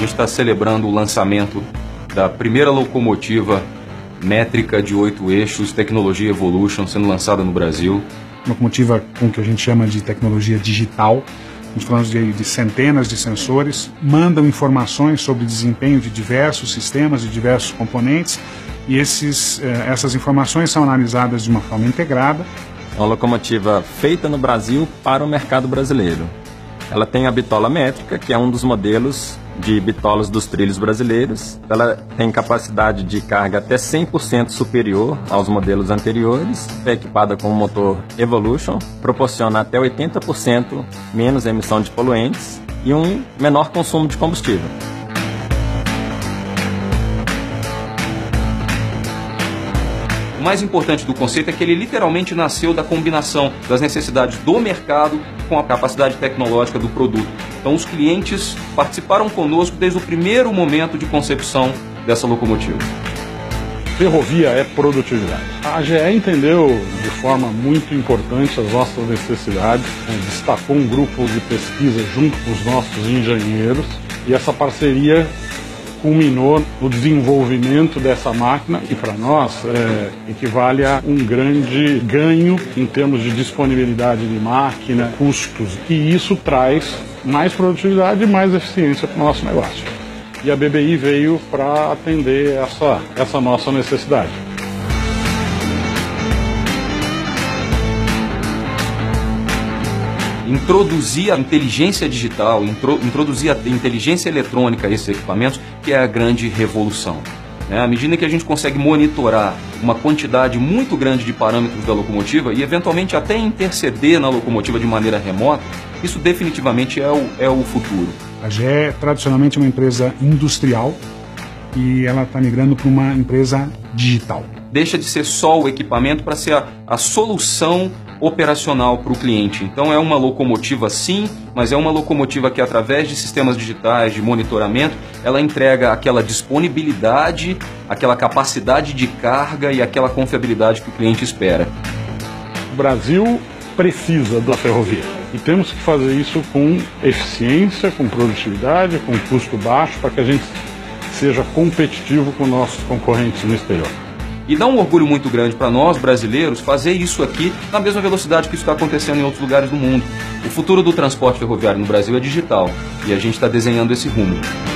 gente está celebrando o lançamento da primeira locomotiva métrica de 8 eixos, tecnologia Evolution, sendo lançada no Brasil. Locomotiva com o que a gente chama de tecnologia digital. Estamos falando de centenas de sensores, mandam informações sobre o desempenho de diversos sistemas, de diversos componentes, e essas informações são analisadas de uma forma integrada. É uma locomotiva feita no Brasil para o mercado brasileiro. Ela tem a bitola métrica, que é um dos modelos de bitolas dos trilhos brasileiros. Ela tem capacidade de carga até 100% superior aos modelos anteriores. É equipada com um motor Evolution, proporciona até 80% menos emissão de poluentes e um menor consumo de combustível. O mais importante do conceito é que ele literalmente nasceu da combinação das necessidades do mercado com a capacidade tecnológica do produto. Então os clientes participaram conosco desde o primeiro momento de concepção dessa locomotiva. Ferrovia é produtividade. A GE entendeu de forma muito importante as nossas necessidades, destacou um grupo de pesquisa junto com os nossos engenheiros, e essa parceria culminou no desenvolvimento dessa máquina, que para nós equivale a um grande ganho em termos de disponibilidade de máquina, custos, e isso traz mais produtividade e mais eficiência para o nosso negócio. E a BBI veio para atender essa nossa necessidade. Introduzir a inteligência digital, introduzir a inteligência eletrônica a esses equipamentos, que é a grande revolução. À medida que a gente consegue monitorar uma quantidade muito grande de parâmetros da locomotiva e eventualmente até interceder na locomotiva de maneira remota, isso definitivamente é o futuro. A GE tradicionalmente é uma empresa industrial e ela está migrando para uma empresa digital. Deixa de ser só o equipamento para ser a solução operacional para o cliente. Então é uma locomotiva sim, mas é uma locomotiva que através de sistemas digitais, de monitoramento, ela entrega aquela disponibilidade, aquela capacidade de carga e aquela confiabilidade que o cliente espera. O Brasil precisa da ferrovia e temos que fazer isso com eficiência, com produtividade, com custo baixo, para que a gente seja competitivo com nossos concorrentes no exterior. E dá um orgulho muito grande para nós, brasileiros, fazer isso aqui na mesma velocidade que isso está acontecendo em outros lugares do mundo. O futuro do transporte ferroviário no Brasil é digital e a gente está desenhando esse rumo.